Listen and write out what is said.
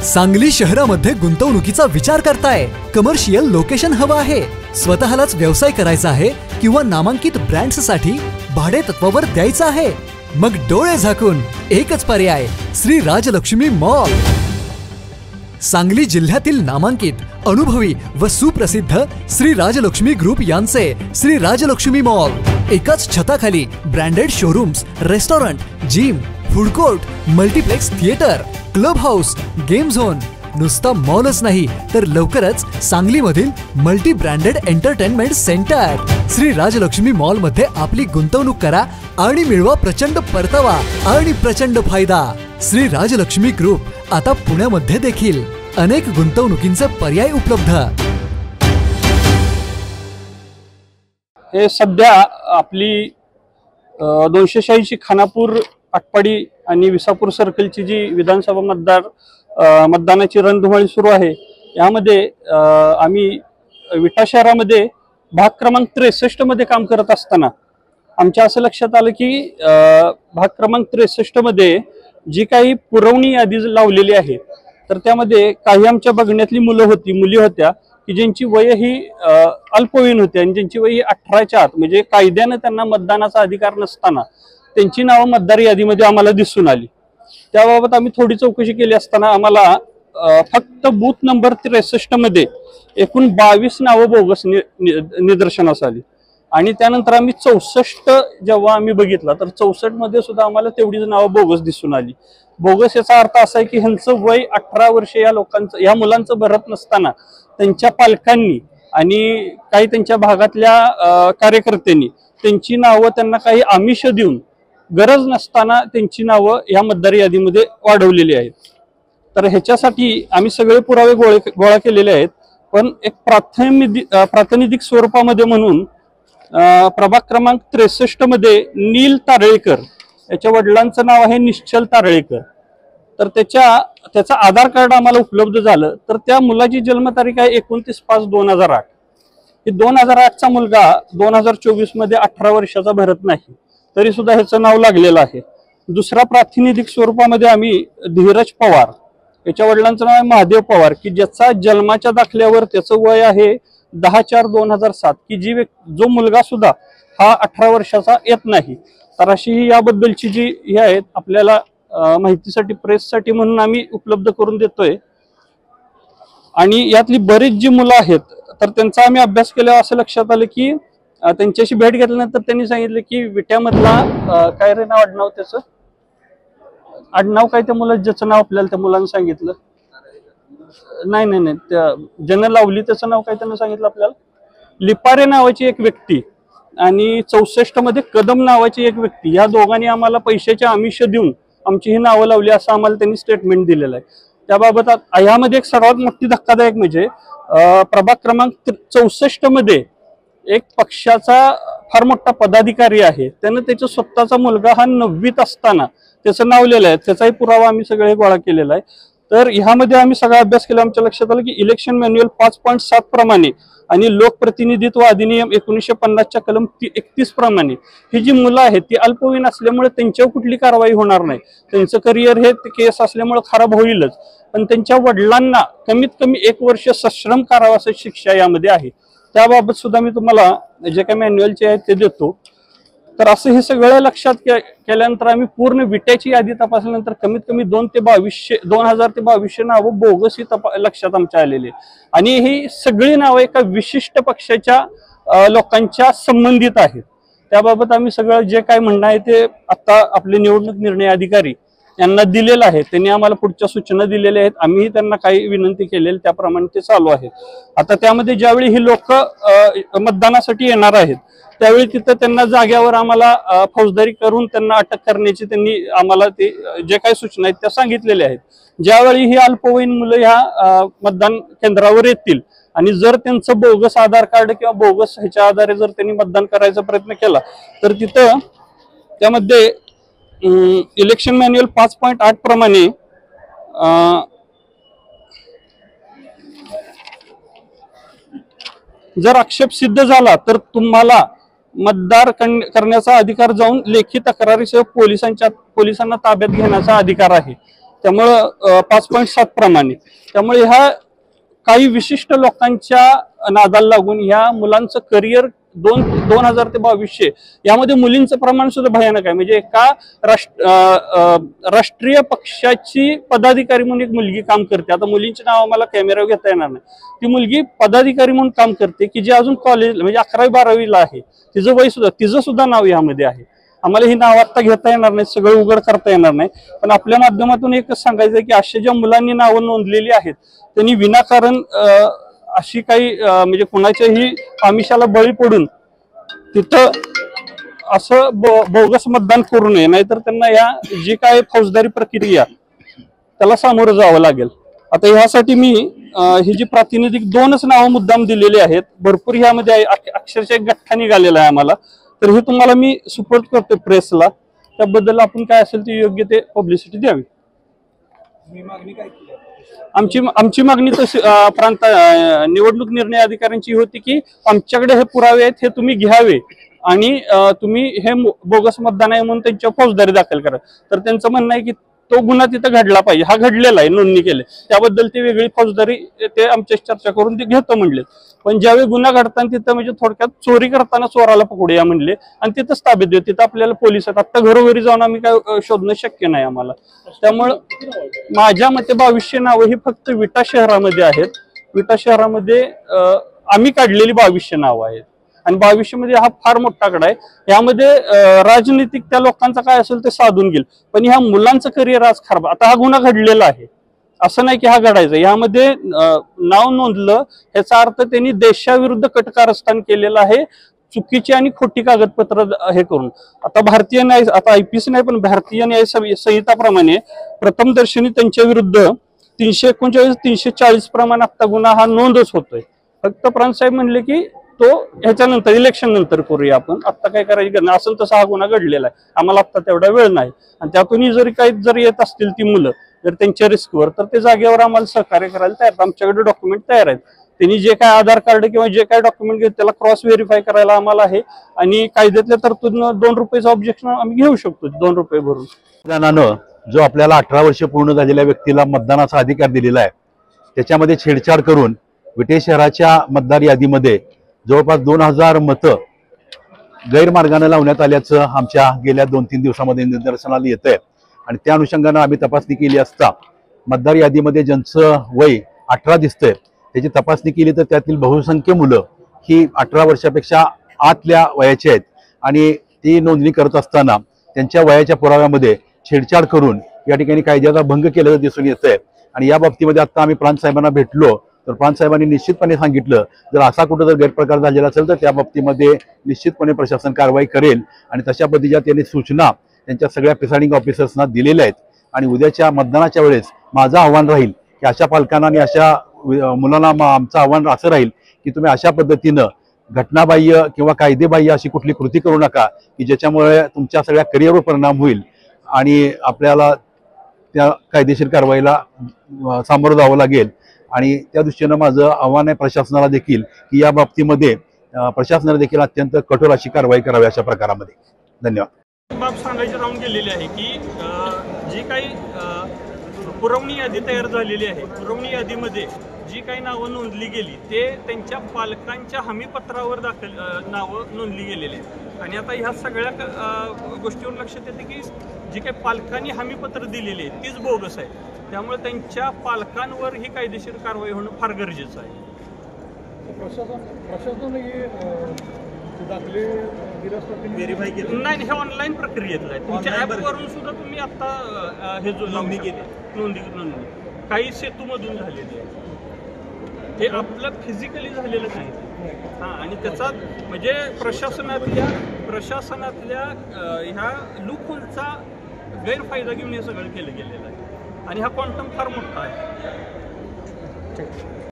सांगली शहरामध्ये गुंतवणुकीचा विचार करताय? कमर्शियल लोकेशन हवं आहे, स्वतःलाच व्यवसाय करायचा आहे किंवा नामांकित ब्रँड्ससाठी भाडे तत्वावर द्यायचं आहे? मग डोळे झाकून एकच पर्याय, श्री राजलक्ष्मी मॉल। सांगली जिल्ह्यातील नामांकित, अनुभवी व सुप्रसिद्ध श्री राजलक्ष्मी ग्रुप यांचे श्री राजलक्ष्मी मॉल एकाच छताखाली branded showrooms, restaurant, gym, food court, multiplex theatre, club house, game zone. नुसता मॉलच नाही तर लवकरच सांगलीमधील multi branded entertainment centre. Shri Rajlakshmi mall मध्ये आपली गुंतवणूक करा आणि मिळवा प्रचंड परतावा आणि प्रचंड फायदा। श्री राजलक्ष्मी ग्रुप आता पुण्यामध्ये देखील अनेक गुंतवणुकींचे पर्याय उपलब्ध। हे सध्या आपली 286 खानापूर, आटपाडी आणि विसापूर सर्कलची जी विधानसभा मतदानाची रणधुमाळी सुरू आहे, यामध्ये आम्ही विटा शहरामध्ये भाग क्रमांक 63 मध्ये काम करत असताना आमच्या असं लक्षात आलं की भाग क्रमांक 63 मध्ये जी काही पुरवणी यादी लावलेली आहे, तर त्यामध्ये काही आमच्या बघण्यातली मुली होत्या की ज्यांची वय ही अल्पवयीन होती आणि ज्यांची वय ही 18च्या आत, म्हणजे कायद्याने त्यांना मतदानाचा अधिकार नसताना त्यांची नावं मतदार यादीमध्ये आम्हाला दिसून आली। त्याबाबत आम्ही थोडी चौकशी केली असताना आम्हाला फक्त बूथ नंबर 63 मध्ये एकूण 22 नावं बोगस निदर्शनास आली आणि त्यानंतर आम्ही 64 जेव्हा आम्ही बघितला तर 64 मध्ये सुद्धा आम्हाला तेवढीच नावं बोगस दिसून आली। बोगस याचा अर्थ असा आहे की ह्यांचं वय 18 वर्ष या मुलांचं भरत नसताना त्यांच्या पालकांनी आणि काही त्यांच्या भागातल्या कार्यकर्त्यांनी त्यांची नावं त्यांना काही आमिष देऊन गरज नसताना त्यांची नावं या मतदार यादीमध्ये वाढवलेली आहेत। तर ह्याच्यासाठी आम्ही सगळे पुरावे गोळा केलेले आहेत, पण एक प्रातिनिधिक स्वरूपामध्ये म्हणून प्रभाग क्रमांक 63 मध्ये नील तारळेकर याच्या वडिलांचं नाव आहे निश्चल तारळेकर। तर त्याचा आधार कार्ड आम्हाला उपलब्ध झालं, तर त्या मुलाची जन्मतारीख आहे 29/5/2008। हे 2008चा मुलगा 2024 मध्ये 18 वर्षाचा भरत नाही, तरी सुद्धा ह्याचं नाव लागलेलं आहे। दुसरा प्रातिनिधिक स्वरूपामध्ये आम्ही धीरज पवार याच्या वडिलांचं नाव आहे महादेव पवार, की ज्याचा जन्माच्या दाखल्यावर त्याचं वय आहे 10/4/2007, की जो मुलगा सुद्धा हा 18 वर्षाचा येत नाही। तर अशी ही याबद्दलची जी हे आहेत आपल्याला माहितीसाठी, प्रेससाठी म्हणून आम्ही उपलब्ध करून देतोय। आणि यातली बरीच जी मुलं आहेत तर त्यांचा आम्ही अभ्यास केल्यावर असं लक्षात आलं की त्यांच्याशी भेट घेतल्यानंतर त्यांनी सांगितलं की विट्यामधला काय रे नाव, आडनाव त्याचं आडनाव काय, त्या मुलाचं ज्याचं नाव आपल्याला त्या मुलांना सांगितलं नाही त्या ज्यानं लावली त्याचं नाव काय त्यांना सांगितलं आपल्याला, लिपारे नावाची एक व्यक्ती आणि 64 मध्ये कदम नावाची एक व्यक्ती, या दोघांनी आम्हाला पैशाचे आमिष देऊन आमची ही नावं लावली असं आम्हाला त्यांनी स्टेटमेंट दिलेलं आहे। त्याबाबत यामध्ये एक सर्वात मोठी धक्कादायक म्हणजे प्रभाग क्रमांक 64 मध्ये एक पक्षाचा फार मोठा पदाधिकारी आहे, त्यानं त्याचा स्वतःचा मुलगा हा 9वीत असताना त्याचं नाव लिहिलं आहे, त्याचाही पुरावा आम्ही सगळे गोळा केलेला आहे। तर ह्यामध्ये आम्ही सगळा अभ्यास केला, आमच्या लक्षात आलं की इलेक्शन मॅन्युअल 5.7 प्रमाणे आणि लोकप्रतिनिधित्व अधिनियम 1950च्या कलम 31 प्रमाणे ही जी मुलं आहेत ती अल्पवयीन असल्यामुळे त्यांच्यावर कुठली कारवाई होणार नाही, त्यांचं करिअर हे केस असल्यामुळे खराब होईलच, पण त्यांच्या वडिलांना कमीत कमी 1 वर्ष सश्रम कारावास शिक्षा यामध्ये आहे। त्याबाबत सुद्धा मी तुम्हाला जे काही मॅन्युअलचे आहेत ते देतो। तर असं हे सगळं लक्षात केल्यानंतर आम्ही पूर्ण विट्याची यादी तपासल्यानंतर कमीत कमी 2000 ते 2200 नावं बोगस ही लक्षात आमच्या आलेली, आणि ही सगळी नावं एका विशिष्ट पक्षाच्या लोकांच्या संबंधित आहेत। त्याबाबत आम्ही सगळं जे काय म्हणणं आहे ते आता आपले निवडणूक निर्णय अधिकारी यांना दिलेलं आहे, त्यांनी आम्हाला पुढच्या सूचना दिलेल्या आहेत, आम्हीही त्यांना काही विनंती केलेली त्याप्रमाणे ते चालू आहे। आता त्यामध्ये ज्यावेळी ही लोक मतदानासाठी येणार आहेत त्यावेळी तिथं त्यांना जाग्यावर आम्हाला फौजदारी करून त्यांना अटक करण्याची त्यांनी आम्हाला ते जे काही सूचना आहेत त्या सांगितलेल्या आहेत। ज्यावेळी ही अल्पवयीन मुलं ह्या मतदान केंद्रावर येतील आणि जर त्यांचं बोगस आधार कार्ड किंवा बोगस ह्याच्या आधारे जर त्यांनी मतदान करायचा प्रयत्न केला तर तिथं त्यामध्ये इलेक्शन मॅन्युअल 5.8 प्रमाणे जर आक्षेप सिद्ध झाला तर तुम्हाला मतदार करण्याचा अधिकार जाऊन लेखी तक्रारीसह पोलिसांना ताब्यात घेण्याचा अधिकार आहे। त्यामुळं 5.7 प्रमाणे. त्यामुळे ह्या काही विशिष्ट लोकांच्या नादाला लागून ह्या मुलांचं करिअर 2000 ते 2200 यामध्ये मुलींचं प्रमाण सुद्धा भयानक आहे. म्हणजे एका राष्ट्रीय पक्षाची पदाधिकारी म्हणून एक मुलगी काम करते. आता मुलींची नाव आम्हाला कॅमेऱ्यावर घेता येणार नाही. ती मुलगी पदाधिकारी म्हणून काम करते की जी अजून कॉलेज म्हणजे 11वी-12वीला आहे. तिचं वय सुद्धा तिचं सुद्धा नाव यामध्ये आहे. आम्हाला ही नाव आता घेता येणार नाही, सगळं उघड करता येणार नाही, पण आपल्या माध्यमातून एकच सांगायचं की अशा ज्या मुलांनी नावं नोंदलेली आहेत त्यांनी विनाकारण अशी काही म्हणजे कुणाच्याही आमिषाला बळी पडून तिथं असं बोगस मतदान करू नये, नाहीतर त्यांना या जी काय फौजदारी प्रक्रिया त्याला सामोरं जावं लागेल. आता ह्यासाठी मी ही जी प्रातिनिधिक 2च नावं मुद्दाम दिलेली आहेत. भरपूर ह्यामध्ये अक्षरशः एक गठ्ठा निघालेला आहे आम्हाला, तर हे तुम्हाला मी सुपोर्ट करतो प्रेसला. त्याबद्दल आपण काय असेल ते योग्य ते पब्लिसिटी द्यावी. आमची मागणी तशी निवडणूक निर्णय अधिकाऱ्यांची होती की आमच्याकडे हे पुरावे आहेत, हे तुम्ही घ्यावे आणि तुम्ही हे बोगस मतदान आहे म्हणून त्यांच्यावर फौजदारी दाखल करा. तर त्यांचं म्हणणं आहे की तो गुन्हा तिथं घडला पाहिजे, हा घडलेला आहे, नोंदणी केली, त्याबद्दल ती वेगळी फौजदारी ते आमच्याशी चर्चा करून ते घेतो म्हणले. पण ज्यावेळी गुन्हा घडताना तिथं म्हणजे थोडक्यात चोरी करताना चोराला पकडूया म्हणले आणि तिथंच ताब्यात देऊ. तिथं आपल्याला पोलीस आहेत. आता घरोघरी जाऊन आम्ही काय शोधणं शक्य नाही आम्हाला. त्यामुळं माझ्या मते 2200 नावं ही फक्त विटा शहरामध्ये आहेत. विटा शहरामध्ये आम्ही काढलेली 2200 नावं आहेत आणि 2200 मध्ये हा फार मोठा आकडा आहे. यामध्ये राजनीतिक त्या लोकांचा काय असेल ते साधून घेईल, पण ह्या मुलांचं करिअर आज खराब. आता हा गुन्हा घडलेला आहे, असं नाही की हा घडायचा. यामध्ये नाव नोंदलं याचा अर्थ त्यांनी देशाविरुद्ध कटकारस्थान केलेलं आहे, चुकीची आणि खोटी कागदपत्र हे करून. आता भारतीय न्याय, आता IPC नाही पण भारतीय न्याय संहिताप्रमाणे प्रथम दर्शनी त्यांच्या विरुद्ध 339, 340 प्रमाणे आता गुन्हा हा नोंदच होतोय. फक्त प्रांतसाहेब म्हणले की तो ह्याच्यानंतर इलेक्शन नंतर करूया आपण, आता काय करायची गरज नाही, असेल तसा हा गुन्हा घडलेला आहे, आम्हाला आता तेवढा वेळ नाही. आणि त्यातूनही जरी काही जर येत असतील ती मुलं जर त्यांच्या रिस्कवर, तर ते जागेवर आम्हाला सहकार्य करायला तयार. आमच्याकडे डॉक्युमेंट तयार आहेत. त्यांनी जे काय आधार कार्ड किंवा जे काय डॉक्युमेंट घेत त्याला क्रॉस व्हेरीफाय करायला आम्हाला आहे आणि कायद्यातल्या तरतूदनं 2 रुपयाचं ऑब्जेक्शन आम्ही घेऊ शकतो, 2 रुपये भरून. मतदानानं जो आपल्याला 18 वर्ष पूर्ण झालेल्या व्यक्तीला मतदानाचा अधिकार दिलेला आहे, त्याच्यामध्ये छेडछाड करून विटे शहराच्या मतदार यादीमध्ये जवळपास 2000 मतं गैरमार्गाने लावण्यात आल्याचं आमच्या गेल्या 2-3 दिवसामध्ये निदर्शनाला येत आहे. आणि त्या अनुषंगानं आम्ही तपासणी केली असता मतदार यादीमध्ये ज्यांचं वय 18 दिसतंय त्याची तपासणी केली तर त्यातील बहुसंख्य मुलं ही 18 वर्षापेक्षा आतल्या वयाची आहेत आणि ती नोंदणी करत असताना त्यांच्या वयाच्या पुराव्यामध्ये छेडछाड करून या ठिकाणी कायद्याचा भंग केल्याचं दिसून येतंय. आणि या बाबतीमध्ये आता आम्ही प्रांतसाहेबांना भेटलो तर प्रांतसाहेबांनी निश्चितपणे सांगितलं जर असा कुठं जर गैरप्रकार झालेला असेल तर त्या बाबतीमध्ये निश्चितपणे प्रशासन कारवाई करेल आणि तशा पद्धतीच्या त्यांनी सूचना त्यांच्या सगळ्या प्रिसाइडिंग ऑफिसर्सना दिलेल्या आहेत. आणि उद्याच्या मतदानाच्या वेळेस माझं आव्हान राहील की अशा पालकांना आणि अशा मुलांना आमचं आव्हान असं राहील की तुम्ही अशा पद्धतीनं घटनाबाह्य किंवा कायदेबाह्य अशी कुठली कृती करू नका की ज्याच्यामुळे तुमच्या सगळ्या करिअरवर परिणाम होईल आणि आपल्याला त्या कायदेशीर कारवाईला सामोरं जावं लागेल. आणि त्या दृष्टीनं माझं आव्हान आहे प्रशासनाला देखील की या बाबतीमध्ये प्रशासनाला देखील अत्यंत कठोर अशी कारवाई करावी अशा प्रकारामध्ये. धन्यवाद. बाब सांगायची राहून गेलेली आहे की जी काही पुरवणी यादी तयार झालेली आहे, पुरवणी यादीमध्ये जी काही नावं नोंदली गेली ते त्यांच्या पालकांच्या हमीपत्रावर दाखल नावं नोंदली गेलेली आहेत. आणि आता ह्या सगळ्या गोष्टीवर लक्षात येते की जी काही पालकांनी हमीपत्र दिलेली आहे तीच बोगस आहे. त्यामुळे त्यांच्या पालकांवर ही कायदेशीर कारवाई होणं फार गरजेचं आहे. नाही, हे ऑनलाईन प्रक्रियेतलं आहे. तुमच्या ॲपवरून सुद्धा तुम्ही आता हे जो नोंदणी केली, नोंदणी काही सेतूमधून झालेली आहे, हे आपलं फिजिकली झालेलं नाही. हां, आणि त्याचा म्हणजे प्रशासनातल्या ह्या लूपहोलचा गैरफायदा घेऊन हे सगळं केलं गेलेलं आहे आणि हा क्वांटम फार मोठा आहे.